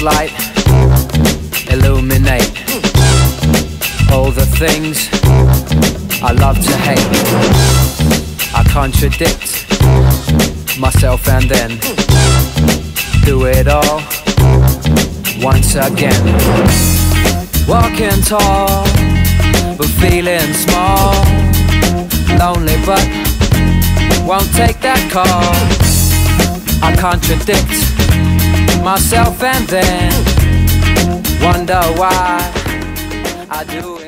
light illuminate all the things I love to hate. I contradict myself and then do it all once again. Walking tall but feeling small, lonely but won't take that call. I contradict myself and then wonder why I do it.